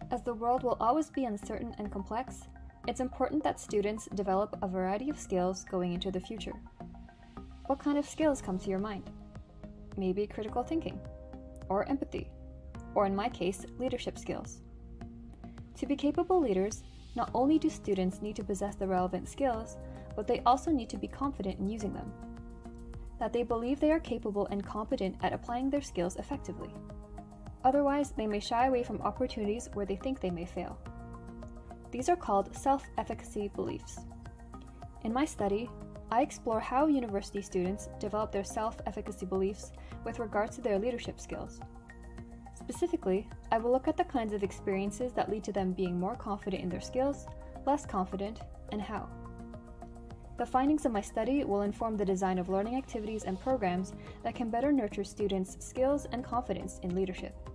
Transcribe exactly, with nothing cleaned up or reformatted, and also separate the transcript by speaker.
Speaker 1: As the world will always be uncertain and complex, it's important that students develop a variety of skills going into the future. What kind of skills come to your mind? Maybe critical thinking, or empathy, or in my case, leadership skills. To be capable leaders, not only do students need to possess the relevant skills, but they also need to be confident in using them. That they believe they are capable and competent at applying their skills effectively. Otherwise, they may shy away from opportunities where they think they may fail. These are called self-efficacy beliefs. In my study, I explore how university students develop their self-efficacy beliefs with regards to their leadership skills. Specifically, I will look at the kinds of experiences that lead to them being more confident in their skills, less confident, and how. The findings of my study will inform the design of learning activities and programs that can better nurture students' skills and confidence in leadership.